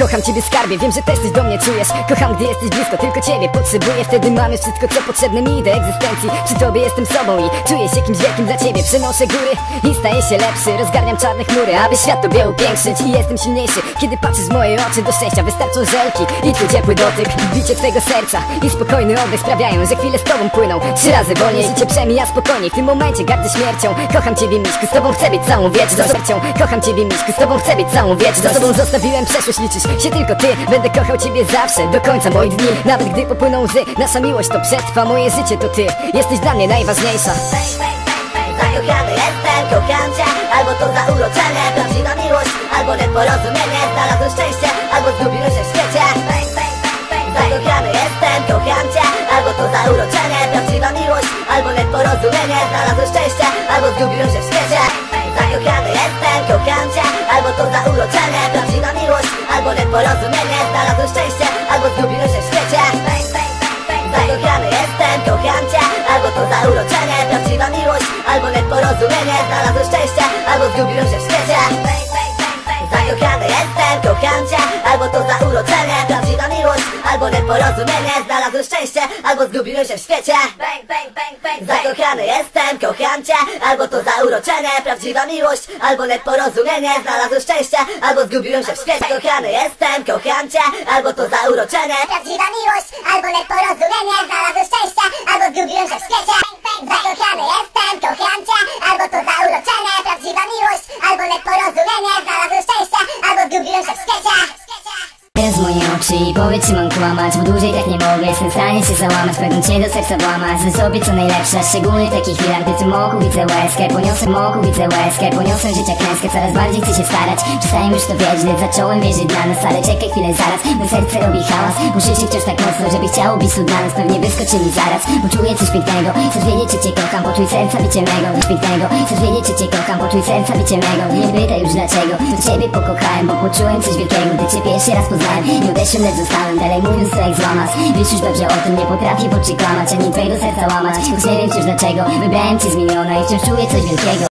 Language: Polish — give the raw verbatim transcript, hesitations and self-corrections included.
Kocham ciebie skarbie, wiem, że też coś do mnie czujesz. Kocham, gdy jesteś blisko, tylko ciebie potrzebuję. Wtedy mam już wszystko, co potrzebne mi do egzystencji. Przy tobie jestem sobą i czuję się kimś wielkim dla ciebie. Przenoszę góry i staję się lepszy. Rozgarniam czarne chmury, aby świat tobie upiększyć. I jestem silniejszy, kiedy patrzysz w moje oczy. Do szczęścia wystarczą żelki i tu ciepły dotyk. Bicie twego serca i spokojny oddech sprawiają, że chwile z tobą płyną trzy razy wolniej. Życie przemija spokojniej, w tym momencie gardzę śmiercią. Kocham ciebie, miśku, z tobą chcę być całą wieczność. Kocham ciebie, miśku, z tobą chcę być całą wieczność. Za tobą zostawiłem przeszłość, liczysz się tylko ty. Będę kochał ciebie zawsze, do końca moich dni. Nawet gdy popłyną łzy, nasza miłość to przetrwa. Moje życie to ty, jesteś dla mnie najważniejsza. Zakochany jestem, kocham cię. Albo to zauroczenie, prawdziwa miłość, albo nieporozumienie. Znalazłem szczęście, albo zgubiłem się w świecie. Zakochany jestem, kocham cię. Albo to zauroczenie, prawdziwa miłość, albo nieporozumienie. Znalazłem szczęście, albo zgubiłem się w świecie. Zakochany jestem, kocham cię. Albo to zauroczenie, prawdziwa miłość, albo nieporozumienie. Znalazłem szczęście, albo zgubiłem się w świecie. Zakochany jestem, kocham cię. Albo to zauroczenie, prawdziwa miłość, albo nieporozumienie. Znalazłem szczęście, albo zgubiłem się w świecie. Zakochany jestem, kocham cię. Albo to zauroczenie, prawdziwa miłość, albo nieporozumienie. Znalazłem szczęście, albo zgubiłem się w świecie. Zakochany jestem, kocham cię. Albo to zauroczenie, prawdziwa miłość, albo nieporozumienie. Znalazłem szczęście, albo zgubiłem się w świecie. Zakochany jestem, kocham cię. Albo to zauroczenie, prawdziwa miłość, albo nieporozumienie. Znalazłem szczęście, albo zgubiłem się w świecie. Zakochany jestem, kocham cię. Albo to zauroczenie, prawdziwa miłość, albo nieporozumienie. Znalazłem szczęście, albo zgubiłem się w świecie. Teraz moje oczy i powiedz, czy mam kłamać, bo dłużej tak nie mogę. Jestem w stanie się załamać, pragnę cię do serca włamać. Zrób sobie co najlepsze, szczególnie w takich chwilach, gdy w tym oku widzę łezkę. Poniosę w oku widzę łezkę, poniosę życia klęskę. Coraz bardziej chcę się starać, przestałem już to wierzyć, lecz zacząłem wierzyć dla nas. Ale czekaj chwilę zaraz, moje serce robi hałas. Muszę się wciąż tak mocno, żeby chciało bić tu dla nas. Pewnie wyskoczy mi zaraz, bo czuję coś pięknego. Chcesz wiedzieć, czy cię kocham, poczuj serca bicie mego. Coś pięknego, chcesz wiedzieć, czy cię kocham, poczuj serca bicie mego. Nie pytaj już dlaczego, to ciebie pokochałem, bo poczułem coś wielkiego, gdy cię pierwszy raz poznałem. Nie udeszłem, lecz zostałem dalej, mówiąc to jak złamać. Wiesz już dobrze o tym, nie potrafię w oczy kłamać, ani twojego serca łamać. Choć nie wiem wciąż dlaczego, wybrałem cię z miliona i wciąż czuję coś wielkiego.